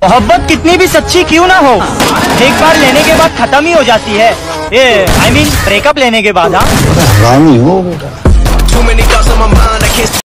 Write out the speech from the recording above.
मोहब्बत कितनी भी सच्ची क्यों ना हो, एक बार लेने के बाद खत्म ही हो जाती है। ये I mean ब्रेकअप लेने के बाद। हाँ, हरामी हो बेटा।